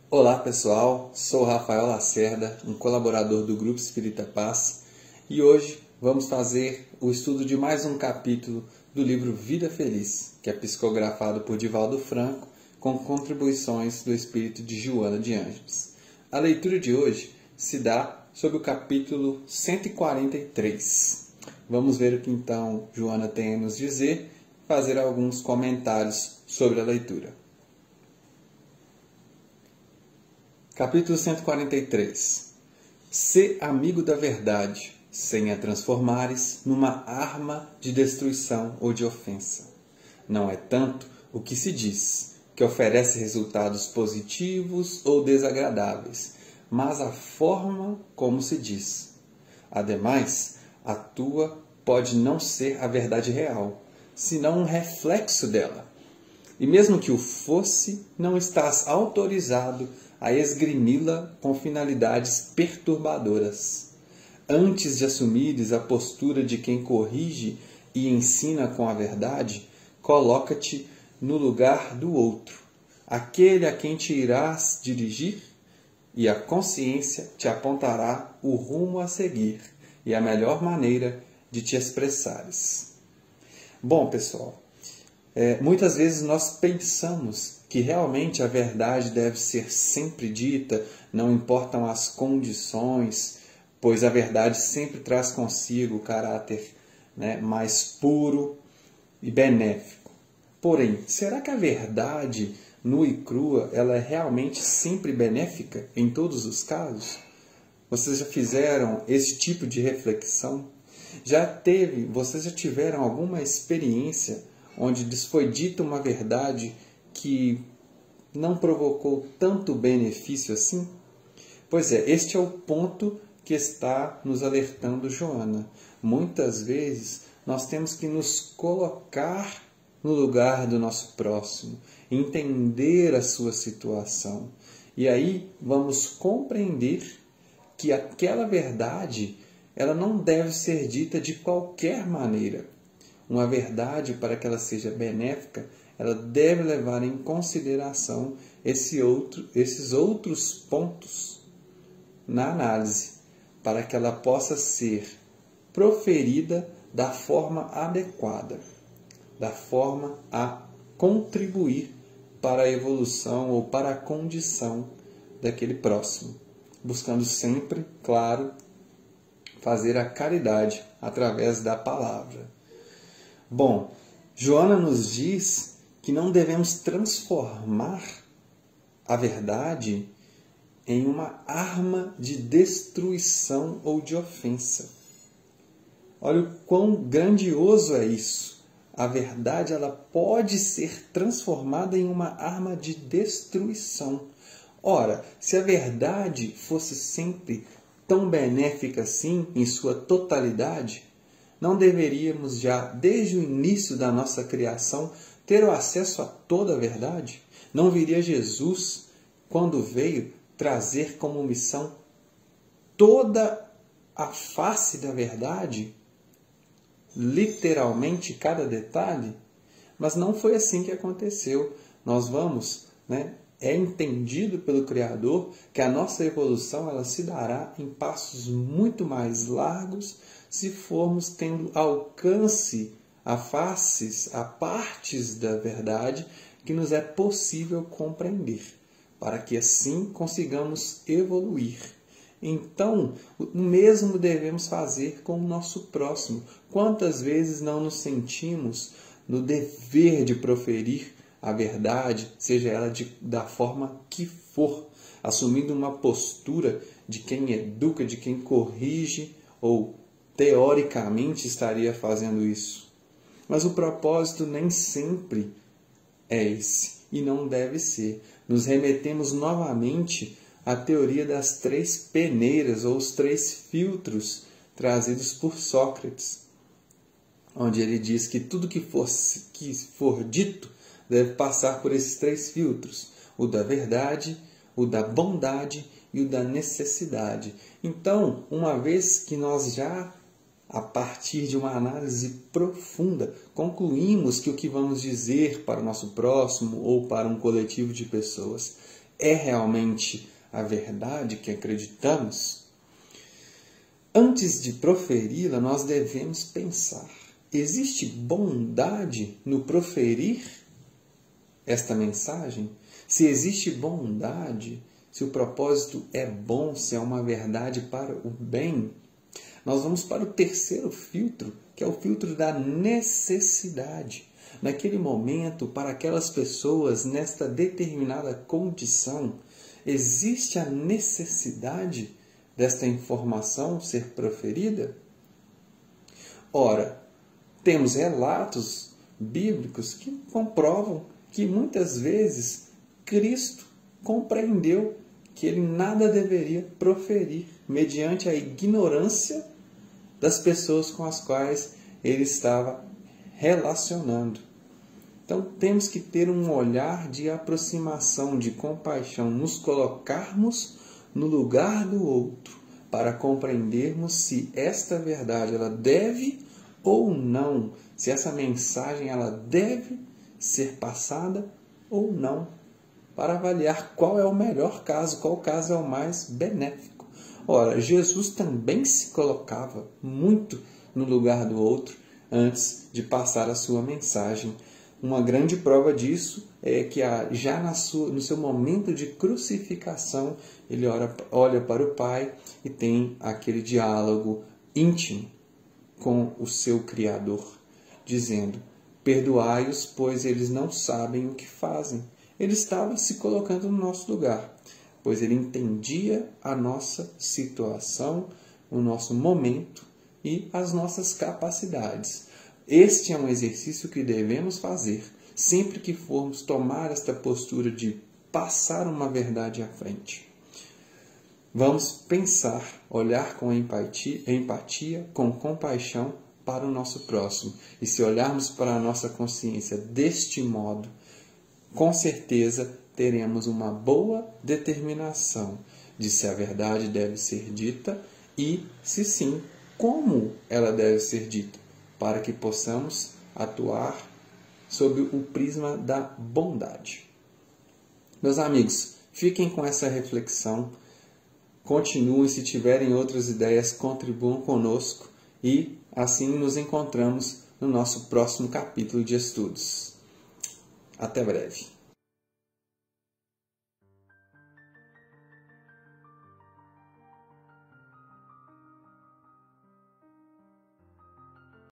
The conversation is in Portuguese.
Olá pessoal, sou Rafael Lacerda, um colaborador do Grupo Espírita Paz, e hoje vamos fazer o estudo de mais um capítulo do livro Vida Feliz, que é psicografado por Divaldo Franco, com contribuições do espírito de Joana de Ângeles. A leitura de hoje se dá sobre o capítulo 143. Vamos ver o que então Joana tem a nos dizer, fazer alguns comentários sobre a leitura. Capítulo 143. Sê amigo da verdade, sem a transformares numa arma de destruição ou de ofensa. Não é tanto o que se diz, que oferece resultados positivos ou desagradáveis, mas a forma como se diz. Ademais, a tua pode não ser a verdade real, senão um reflexo dela. E mesmo que o fosse, não estás autorizado a esgrimi-la com finalidades perturbadoras. Antes de assumires a postura de quem corrige e ensina com a verdade, coloca-te no lugar do outro, aquele a quem te irás dirigir, e a consciência te apontará o rumo a seguir e a melhor maneira de te expressares. Bom, pessoal, muitas vezes nós pensamos que realmente a verdade deve ser sempre dita, não importam as condições, pois a verdade sempre traz consigo o caráter, mais puro e benéfico. Porém, será que a verdade nua e crua ela é realmente sempre benéfica em todos os casos? Vocês já fizeram esse tipo de reflexão? Vocês já tiveram alguma experiência onde lhes foi dita uma verdade que não provocou tanto benefício assim? Pois é, este é o ponto que está nos alertando Joana. Muitas vezes nós temos que nos colocar no lugar do nosso próximo, entender a sua situação. E aí vamos compreender que aquela verdade ela não deve ser dita de qualquer maneira. Uma verdade, para que ela seja benéfica, ela deve levar em consideração esses outros pontos na análise, para que ela possa ser proferida da forma adequada, da forma a contribuir para a evolução ou para a condição daquele próximo, buscando sempre, claro, fazer a caridade através da palavra. Bom, Joana nos diz que não devemos transformar a verdade em uma arma de destruição ou de ofensa. Olha o quão grandioso é isso. A verdade ela pode ser transformada em uma arma de destruição. Ora, se a verdade fosse sempre tão benéfica assim, em sua totalidade, não deveríamos já, desde o início da nossa criação, ter o acesso a toda a verdade? Não viria Jesus, quando veio, trazer como missão toda a face da verdade? Literalmente cada detalhe? Mas não foi assim que aconteceu. Nós vamos, é entendido pelo Criador que a nossa evolução ela se dará em passos muito mais largos se formos tendo alcance a faces, a partes da verdade que nos é possível compreender, para que assim consigamos evoluir. Então, o mesmo devemos fazer com o nosso próximo. Quantas vezes não nos sentimos no dever de proferir a verdade, seja ela da forma que for, assumindo uma postura de quem educa, de quem corrige, ou teoricamente estaria fazendo isso. Mas o propósito nem sempre é esse, e não deve ser. Nos remetemos novamente à teoria das 3 peneiras, ou os 3 filtros trazidos por Sócrates, onde ele diz que tudo que for dito deve passar por esses 3 filtros: o da verdade, o da bondade e o da necessidade. Então, uma vez que nós já, a partir de uma análise profunda, concluímos que o que vamos dizer para o nosso próximo ou para um coletivo de pessoas é realmente a verdade que acreditamos? Antes de proferi-la, nós devemos pensar: existe bondade no proferir esta mensagem? Se existe bondade, se o propósito é bom, se é uma verdade para o bem, nós vamos para o terceiro filtro, que é o filtro da necessidade. Naquele momento, para aquelas pessoas, nesta determinada condição, existe a necessidade desta informação ser proferida? Ora, temos relatos bíblicos que comprovam que muitas vezes Cristo compreendeu que ele nada deveria proferir mediante a ignorância das pessoas com as quais ele estava relacionando. Então temos que ter um olhar de aproximação, de compaixão, nos colocarmos no lugar do outro para compreendermos se esta verdade ela deve ou não, se essa mensagem ela deve ser passada ou não, para avaliar qual é o melhor caso, qual caso é o mais benéfico. Ora, Jesus também se colocava muito no lugar do outro antes de passar a sua mensagem. Uma grande prova disso é que já no seu momento de crucificação, ele olha para o Pai e tem aquele diálogo íntimo com o seu Criador, dizendo: perdoai-os, pois eles não sabem o que fazem. Ele estava se colocando no nosso lugar, pois ele entendia a nossa situação, o nosso momento e as nossas capacidades. Este é um exercício que devemos fazer sempre que formos tomar esta postura de passar uma verdade à frente. Vamos pensar, olhar com empatia, com compaixão para o nosso próximo. E se olharmos para a nossa consciência deste modo, com certeza teremos uma boa determinação de se a verdade deve ser dita e, se sim, como ela deve ser dita, para que possamos atuar sob o prisma da bondade. Meus amigos, fiquem com essa reflexão, continuem, se tiverem outras ideias, contribuam conosco e assim nos encontramos no nosso próximo capítulo de estudos. Até breve.